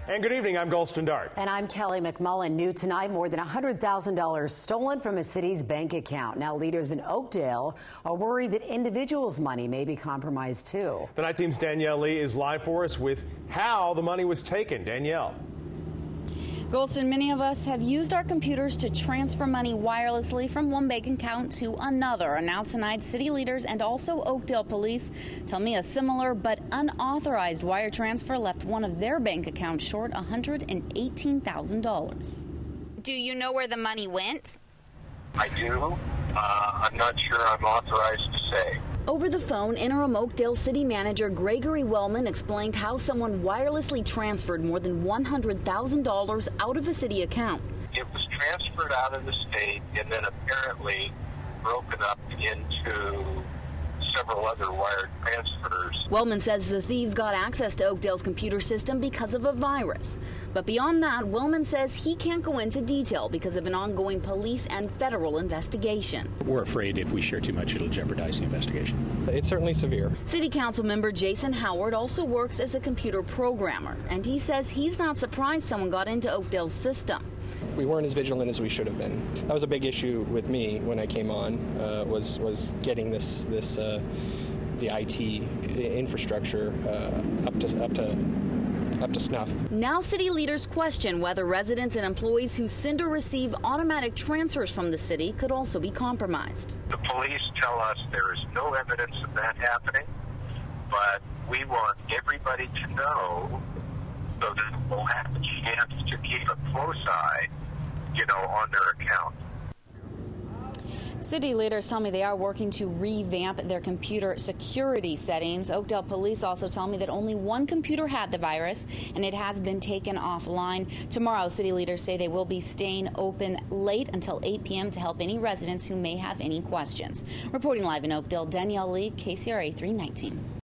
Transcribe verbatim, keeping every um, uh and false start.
And good evening, I'm Golston Dart. And I'm Kelly McMullen. New tonight, more than one hundred thousand dollars stolen from a city's bank account. Now leaders in Oakdale are worried that individuals' money may be compromised too. The Night Team's Danielle Lee is live for us with how the money was taken. Danielle. Golston, many of us have used our computers to transfer money wirelessly from one bank account to another. And now tonight, city leaders and also Oakdale police tell me a similar but unauthorized wire transfer left one of their bank accounts short one hundred eighteen thousand dollars. Do you know where the money went? I do. Uh, I'm not sure I'm authorized to say. Over the phone, interim Oakdale City Manager Gregory Wellman explained how someone wirelessly transferred more than one hundred thousand dollars out of a city account. It was transferred out of the state and then apparently broken up into several other wire transfers. Wellman says the thieves got access to Oakdale's computer system because of a virus. But beyond that, Wellman says he can't go into detail because of an ongoing police and federal investigation. We're afraid if we share too much, it'll jeopardize the investigation. It's certainly severe. City Council member Jason Howard also works as a computer programmer, and he says he's not surprised someone got into Oakdale's system. We weren't as vigilant as we should have been. That was a big issue with me when I came on, uh, was was getting this this uh, the I T infrastructure uh, up to up to up to snuff. Now city leaders question whether residents and employees who send or receive automatic transfers from the city could also be compromised. The police tell us there is no evidence of that happening, but we want everybody to know so that we'll have a chance to keep a close eye, you know, on their account. City leaders tell me they are working to revamp their computer security settings. Oakdale police also tell me that only one computer had the virus and it has been taken offline. Tomorrow, city leaders say they will be staying open late until eight p m to help any residents who may have any questions. Reporting live in Oakdale, Danielle Lee, K C R A three nineteen.